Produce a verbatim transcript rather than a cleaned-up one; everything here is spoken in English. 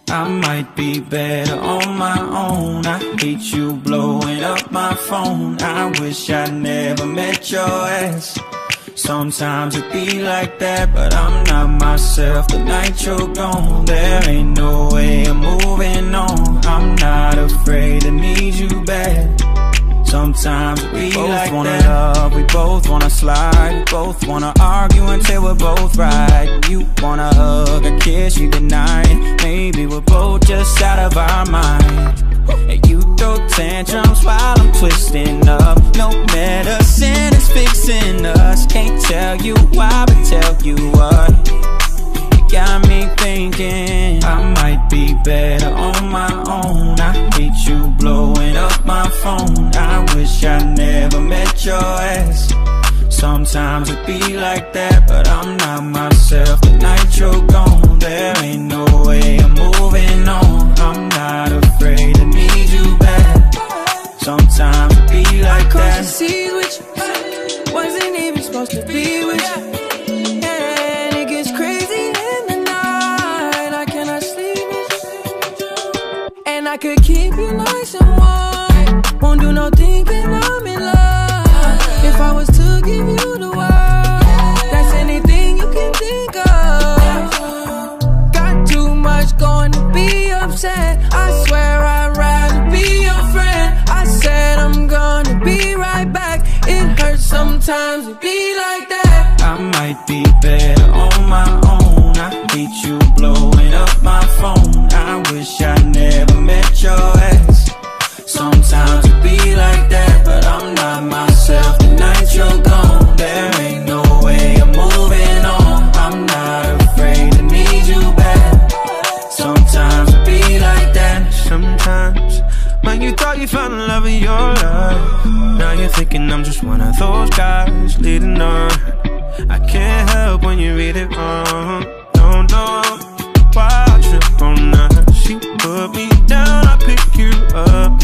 I might be better on my own. I hate you blowing up my phone. I wish I never met your ass. Sometimes it be like that, but I'm not myself the night you're gone. There ain't no way I'm moving on. I'm not afraid to need you back. Sometimes it be like that. We both wanna love, we both wanna slide. We both wanna argue until we're both right. You wanna hug, a kiss, you deny it. Maybe we're both just out of our mind. And you throw tantrums while I'm twisting up. No medicine is fixing us. Can't tell you why, but tell you what. You got me thinking I might be better on my own. I hate you blowing up my phone. I wish I never met your ass. Sometimes it be like that, but I'm not myself the night you're gone. There ain't no way I'm moving on. I'm not afraid to need you back. Sometimes it be like I that. I see with you, wasn't even supposed to be with you. And it gets crazy in the night. I cannot sleep. And I could keep you nice and warm. Won't do no thinking I'm in love. If I was to give you the world, that's anything you can think of. Got too much going to be upset. I swear I'd rather be your friend. I said I'm gonna be right back. It hurts sometimes to be like that. I might be better on my own. I hate you blowing up my phone. I wish I never met your ass. Sometimes it be like that, but I'm not myself the night you're gone. There ain't no way I'm moving on. I'm not afraid to need you back. Sometimes it be like that. Sometimes when you thought you found love in your life, now you're thinking I'm just one of those guys leading on. I can't help when you read it wrong. Don't know why I trip on her. She put me down, I pick you up.